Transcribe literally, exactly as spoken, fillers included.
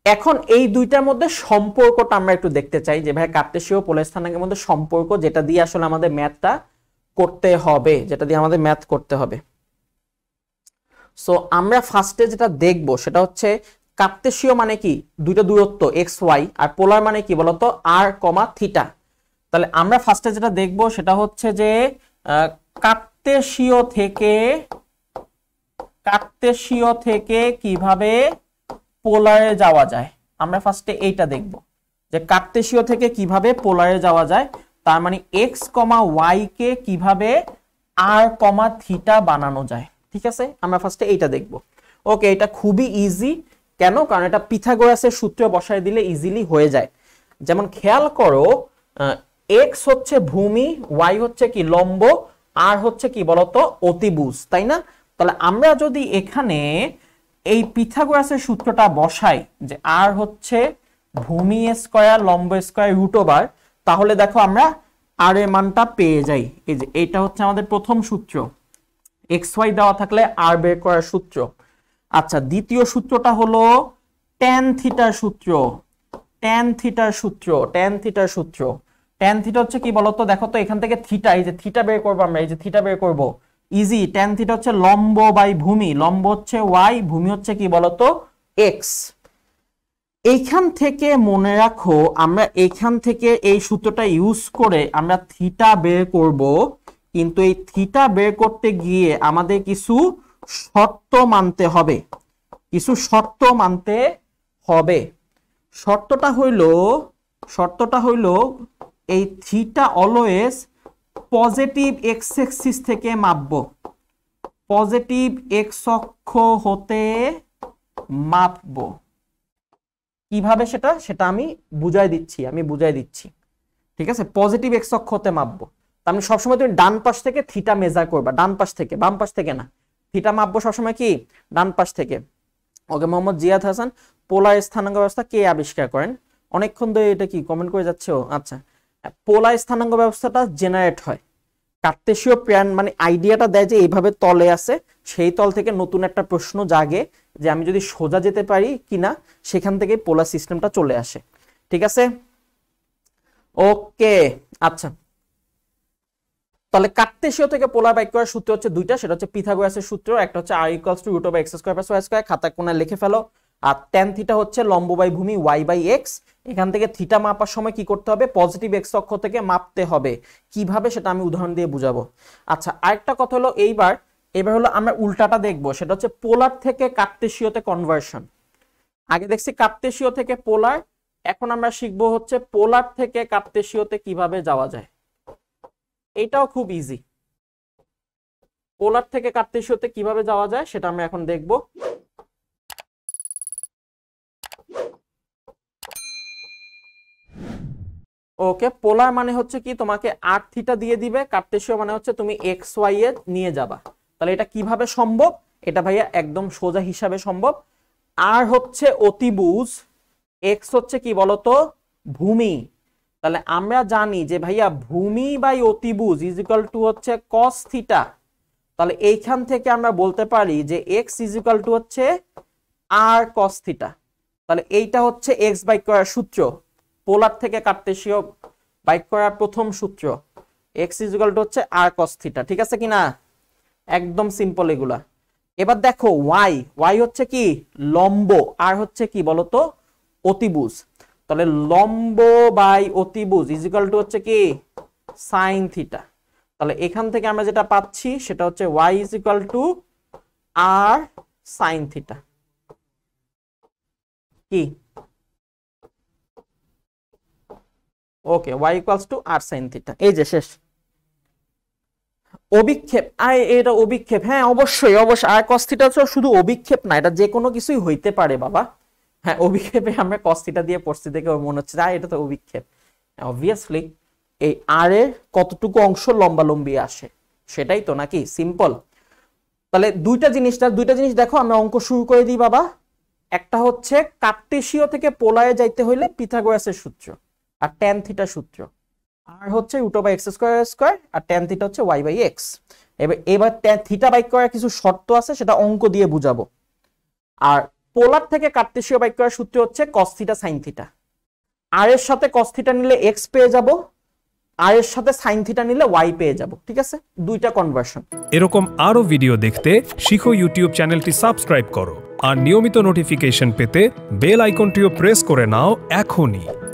এখন এই দুইটার মধ্যে সম্পর্কটা আমরা একটু দেখতে চাই যে ভাই কার্তেশীয় পোলার স্থানাঙ্কের মধ্যে সম্পর্ক, যেটা দিয়ে আসলে আমাদের ম্যাথটা করতে হবে, যেটা দিয়ে আমাদের ম্যাথ করতে হবে। সো আমরা ফার্স্টে যেটা দেখব সেটা হচ্ছে কার্তেশীয় মানে কি, দুইটা দূরত্ব এক্স ওয়াই, আর পোলার মানে কি বলতো আর কমা থিটা। তাহলে আমরা ফার্স্টে যেটা দেখব সেটা হচ্ছে যে কার্তেশীয় থেকে কার্তেশীয় থেকে কিভাবে পোলারে যাওয়া যায়। আমরা ফার্স্টে এইটা দেখব যে কার্তেশীয় থেকে কিভাবে পোলারে যাওয়া যায়, তার মানে এক্স কমা ওয়াই কে কিভাবে আর কমা থিটা বানানো যায়। ঠিক আছে, আমরা ফার্স্টে এইটা দেখব। ওকে, এটা খুবই ইজি। কেন? কারণ এটা পিথাগোরাসের সূত্রে বসায় দিলে ইজিলি হয়ে যায়। যেমন খেয়াল করো, এক্স হচ্ছে ভূমি, ওয়াই হচ্ছে কি লম্ব, আর হচ্ছে কি বলতো অতিভুজ, তাই না? তাহলে আমরা যদি এখানে এই পিথাগোরাসের সূত্রটা বসাই যে আর হচ্ছে ভূমি স্কয়ার লম্ব স্কয়ার রুট ওভার, তাহলে দেখো আমরা আর এর মানটা পেয়ে যাই। এই যে এটা হচ্ছে আমাদের প্রথম সূত্র, এক্স ওয়াই দেওয়া থাকলে আর বের করার সূত্র। আচ্ছা, দ্বিতীয় সূত্রটা হলো ট্যান থিটার সূত্র। ট্যান থিটার সূত্র ট্যান থিটার সূত্র ট্যান থিটা হচ্ছে কি বলতো, দেখো তো এখান থেকে থিটা, এই যে থিটা বের করবো আমরা, এই যে থিটা বের করবো, ইজি। ট্যান থিটা হচ্ছে লম্ব বাই ভূমি, লম্ব হচ্ছে ওয়াই, ভূমি হচ্ছে কি বলতো এক্স। এইখান থেকে মনে রাখো, আমরা এইখান থেকে এই সূত্রটা ইউজ করে আমরা থিটা বের করব, কিন্তু এই থিটা বের করতে গিয়ে আমাদের কিছু শর্ত মানতে হবে, কিছু শর্ত মানতে হবে। শর্তটা হইল শর্তটা হইল এই theta always positive x axis থেকে মাপবো, পজিটিভ এক্স অক্ষ হতে মাপবো। কিভাবে সেটা সেটা আমি বুঝাই দিচ্ছি আমি বুঝাই দিচ্ছি ঠিক আছে, পজিটিভ এক্স অক্ষ হতে মাপবো। তার মানে সবসময় তুমি ডান পাশ থেকে থিটা মেজার করবা, ডান পাশ থেকে, বাম পাশ থেকে না। থিটা মাপবো সবসময় কি ডান পাশ থেকে। ওকে, মোহাম্মদ জিয়াদ হাসান, পোলার স্থানাঙ্ক ব্যবস্থা কে আবিষ্কার করেন? অনেকক্ষণ ধরে এটা কি কমেন্ট করে যাচ্ছে ও। আচ্ছা, পোলার স্থানাঙ্ক ব্যবস্থাটা জেনারেট হয় কার্তেশীয় প্যান, মানে আইডিয়াটা দেয় যে এইভাবে তলে আছে, সেই তল থেকে নতুন একটা প্রশ্ন জাগে যে আমি যদি সোজা যেতে পারি কিনা, সেখান থেকে পোলার সিস্টেমটা চলে আসে। ঠিক আছে, ওকে। আচ্ছা, তাহলে কার্তেশীয় থেকে পোলার বাইক করার সূত্র হচ্ছে দুইটা, সেটা হচ্ছে পিথাগোরাসের সূত্র, একটা হচ্ছে আর equals to root over x square plus y square, খাতা কোণায় লিখে ফেলো। আর ট্যান থিটা হচ্ছে লম্ব বাই ভূমি ওয়াই বাই এক্স। এখান থেকে থিটা মাপার সময় কি করতে হবে, পজিটিভ এক্স অক্ষ থেকে মাপতে হবে। কিভাবে সেটা আমি উদাহরণ দিয়ে বুঝাবো। আচ্ছা, আরেকটা কথা হলো এইবার এবার হলো আমরা উল্টাটা দেখবো, সেটা হচ্ছে পোলার থেকে কার্তেশীয়তে কনভার্সন। আগে দেখছি কার্তেশীয় থেকে পোলার, এখন আমরা শিখবো হচ্ছে পোলার থেকে কার্তেশীয়তে কিভাবে যাওয়া যায়। এটাও খুব ইজি, পোলার থেকে কার্তেশীয়তে কিভাবে যাওয়া যায় সেটা আমরা এখন দেখব। ওকে, পোলার মানে হচ্ছে কি তোমাকে আর থিটা দিয়ে দিবে, কার্তেশীয় মানে হচ্ছে তুমি এক্স ওয়াই এ নিয়ে যাবা। তাহলে এটা কিভাবে সম্ভব? এটা ভাইয়া একদম সোজা হিসাবে সম্ভব। আর হচ্ছে অতিভুজ, এক্স হচ্ছে কি বলতো ভূমি। তাহলে আমরা জানি যে ভাইয়া ভূমি বাই অতিভুজ ইজ ইকুয়াল টু হচ্ছে কস থিটা। তাহলে এইখান থেকে আমরা বলতে পারি যে এক্স ইজ ইকুয়াল টু হচ্ছে আর কস থিটা। তাহলে এইটা হচ্ছে এক্স বাইক করার সূত্র, পোলার থেকে কার্তেশীয় বাইক করার প্রথম সূত্র, এক্স ইজ ইকুয়াল টু হচ্ছে আর কস থিটা। ঠিক আছে কিনা? একদম সিম্পল এগুলা। এবার দেখো ওয়াই, ওয়াই হচ্ছে কি লম্ব, আর হচ্ছে কি বলতো অতিভুজ। তাহলে লম্ব বাই অতিভুজ ইজ ইকুয়াল টু হচ্ছে কি সাইন থিটা। তাহলে এখান থেকে আমরা যেটা পাচ্ছি সেটা হচ্ছে y is equal to r sine theta. কি okay, y equals to r sine theta. এই যে শেষ। অভিক্ষেপ, আই এটা অভিক্ষেপ, হ্যাঁ অবশ্যই অবশ্যই। আর cos থিটা তো শুধু অভিক্ষেপ না, এটা যে কোনো কিছুই হইতে পারে বাবা। হ্যাঁ, অভিক্ষেপে আমরা cos থিটা দিয়ে পড়ছি দেখে মনে হচ্ছে আর এটা তো অভিক্ষেপ। অবভিয়াসলি এই আর এর কতটুকু অংশ লম্বালম্বি আসে সেটাই তো, নাকি? সিম্পল। তাহলে দুইটা জিনিসটা দুইটা জিনিস দেখো, আমরা অঙ্ক শুরু করে দিই বাবা। একটা হচ্ছে কার্তেশীয় থেকে পোলারে যাইতে হইলে পিথাগোরাসের সূত্র আর ট্যান থিটা সূত্র, আর হচ্ছে root over x square square, আর ট্যান থিটা হচ্ছে ওয়াই বাই এক্স। এবার এবার ট্যান থিটা বাই করার কিছু শর্ত আছে, সেটা অঙ্ক দিয়ে বুঝাবো। আর পোলার থেকে কার্তেশীয় বাইক করার সূত্র হচ্ছে cos থিটা sin থিটা। আর এর সাথে cos থিটা নিলে x পেয়ে যাব, আর এর সাথে sin থিটা নিলে y পেয়ে যাব। ঠিক আছে, দুইটা কনভার্সন। এরকম আরো ভিডিও দেখতে শিখো ইউটিউব চ্যানেলটি সাবস্ক্রাইব করো আর নিয়মিত নোটিফিকেশন পেতে বেল আইকনটিও প্রেস করে নাও এখনই।